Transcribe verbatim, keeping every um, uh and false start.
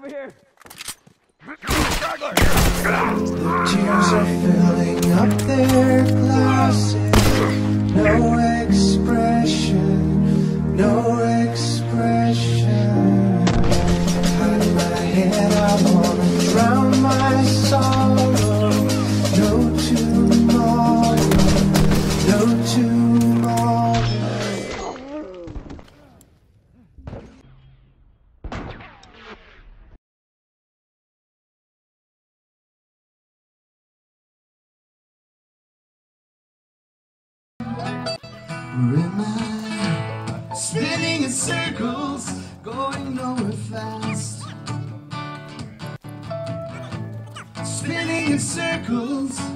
over here. The tears are filling up their glasses. No expression, no expression. Hide my head, I wanna drown my sorrow. No tomorrow, no tomorrow. Remind, spinning in circles, going nowhere fast. Spinning in circles.